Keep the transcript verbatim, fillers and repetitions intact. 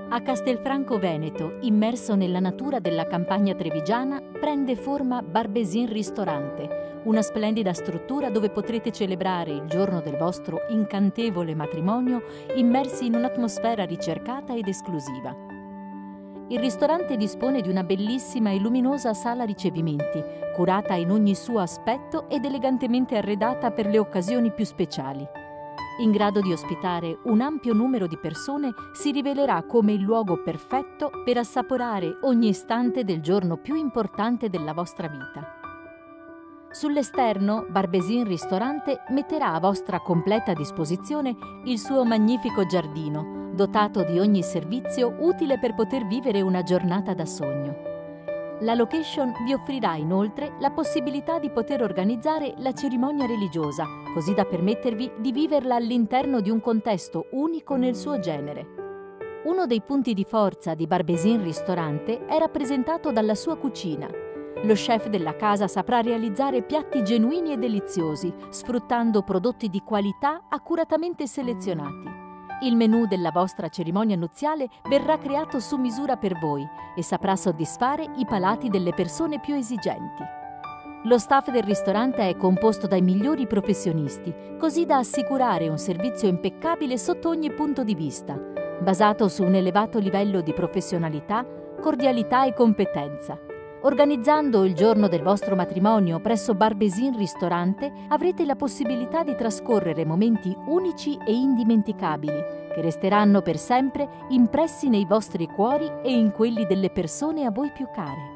A Castelfranco Veneto, immerso nella natura della campagna trevigiana, prende forma Barbesin Ristorante, una splendida struttura dove potrete celebrare il giorno del vostro incantevole matrimonio immersi in un'atmosfera ricercata ed esclusiva. Il ristorante dispone di una bellissima e luminosa sala ricevimenti, curata in ogni suo aspetto ed elegantemente arredata per le occasioni più speciali. In grado di ospitare un ampio numero di persone, si rivelerà come il luogo perfetto per assaporare ogni istante del giorno più importante della vostra vita. Sull'esterno, Barbesin Ristorante metterà a vostra completa disposizione il suo magnifico giardino, dotato di ogni servizio utile per poter vivere una giornata da sogno. La location vi offrirà inoltre la possibilità di poter organizzare la cerimonia religiosa, così da permettervi di viverla all'interno di un contesto unico nel suo genere. Uno dei punti di forza di Barbesin Ristorante è rappresentato dalla sua cucina. Lo chef della casa saprà realizzare piatti genuini e deliziosi, sfruttando prodotti di qualità accuratamente selezionati. Il menù della vostra cerimonia nuziale verrà creato su misura per voi e saprà soddisfare i palati delle persone più esigenti. Lo staff del ristorante è composto dai migliori professionisti, così da assicurare un servizio impeccabile sotto ogni punto di vista, basato su un elevato livello di professionalità, cordialità e competenza. Organizzando il giorno del vostro matrimonio presso Barbesin Ristorante avrete la possibilità di trascorrere momenti unici e indimenticabili che resteranno per sempre impressi nei vostri cuori e in quelli delle persone a voi più care.